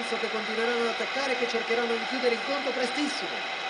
penso che continueranno ad attaccare e che cercheranno di chiudere il conto prestissimo.